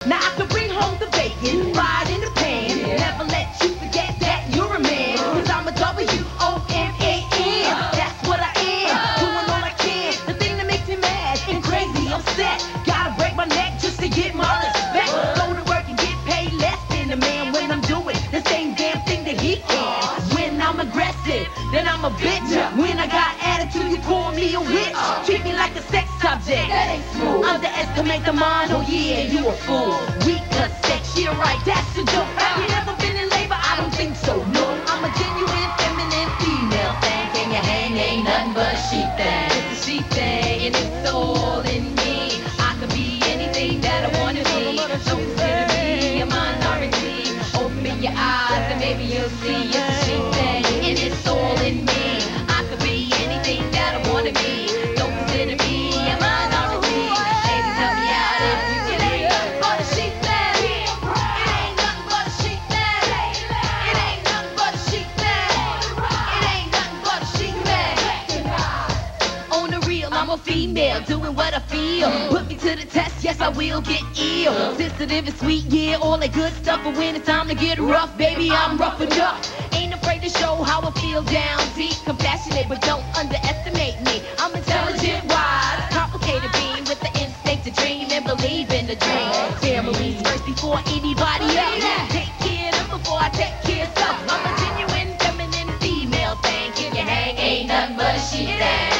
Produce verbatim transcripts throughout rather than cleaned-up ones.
Now I can bring home the bacon, fried in the pan. Never let you forget that you're a man. Cause I'm a W O M A N. That's what I am, doing all I can. The thing that makes me mad and crazy, upset. Gotta break my neck just to get my respect. Go to work and get paid less than a man when I'm doing the same damn thing that he can. When I'm aggressive, then I'm a bitch. When I got attitude, you call me a witch. Treat me like a sex subject. Underestimate the mind, oh yeah, you a fool. Weak as sex, yeah right, that's a joke. Have you ever been in labor? I don't think so, no. I'm a genuine feminine female thing. Can you hang? Ain't nothing but a she thing. It's a she thing, and it's all in me. I could be anything that I wanna be. Don't consider me a minority. Open your eyes and maybe you'll see it's a she thing, and it's all in me. I could be anything that I wanna be. Don't consider me a minority. Ladies, help me out if you can. It ain't nothing but a she thing. It ain't nothing but a she thing. It ain't nothing but a she thing. It ain't nothing but a she thing. On the real, I'm a female, doing what I feel. Put me to the test, yes I will get ill. Sensitive and sweet, yeah, all that good stuff. But when it's time to get rough, baby, I'm rough enough. Ain't afraid to show how I feel down deep. Compassionate, but don't underestimate me. I'm intelligent, wise, complicated being with the instinct to dream and believe in the dream. Families first before anybody else. Take care of them before I take care of self. I'm a genuine feminine female thing. Can you hang? Ain't nothing but a she thing.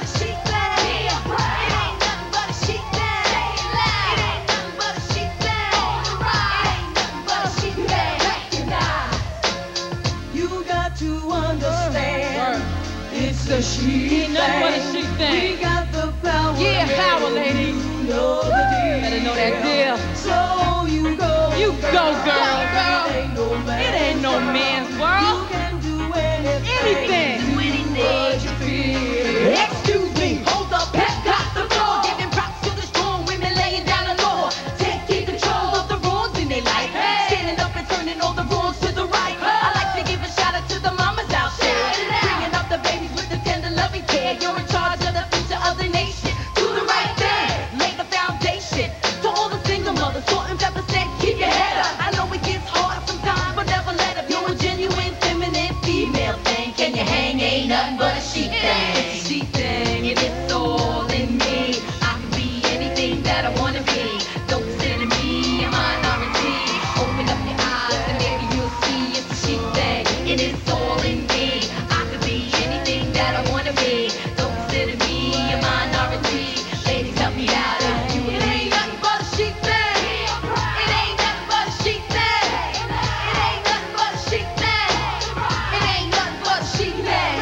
It's a she thing. What a she thing. We got the power. Yeah, power, ladies. You know the deal. Better know that deal. So you go. You go, girl. Girl. It ain't no, man. It ain't no man's world. You can do anything. Anything. Do anything. You feel. Excuse me. Hold up. Pep got the floor. Giving props to the strong women laying down the law. Taking control of the wrongs in their life. Standing up and turning all the wrongs to the right. I like to give a shout out to the mamas out there. Bringing up the babies with the tender loving care. You're in charge of the future of the nation. Do the right thing. Lay the foundation. To all the single mothers, salt and pepper said, keep your head up. I know it gets hard sometimes, but never let up. You're a genuine feminine female thing. Can you hang? Ain't nothing but a she thing. It's a she thing, and it's all in me. I can be anything that I wanna be. Don't consider me a minority. Open up your eyes and maybe you'll see it's a she thing, and it's all in me. I could be anything that I wanna be. Don't consider me a minority. Ladies, help me out if you agree. It ain't nothing but a she thing. It ain't nothing but a she thing. It ain't nothing but a she thing. It ain't nothing but a she thing.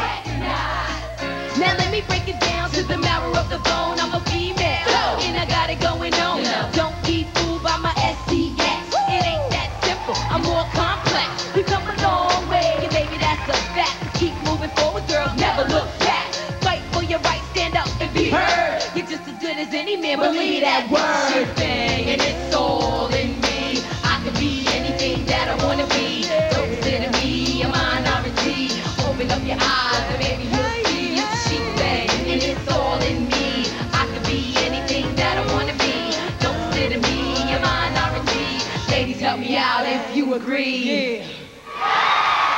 Now let me break it down to the marrow of the bone. I'm a female, and I got it going on. Don't be fooled by my S C X. It ain't that simple, I'm more complex. You come a long way, and baby, that's a fact. Keep moving forward, girls, never look back. Fight for your rights, stand up and be heard. You're just as good as any man, believe that word. She thing, and it's all in me. I can be anything that I wanna be. Don't consider me a minority. Open up your eyes and maybe you'll see it's a she thing, and it's all in me. I can be anything that I wanna be. Don't consider me a minority. Ladies, help me out if you agree. Yeah.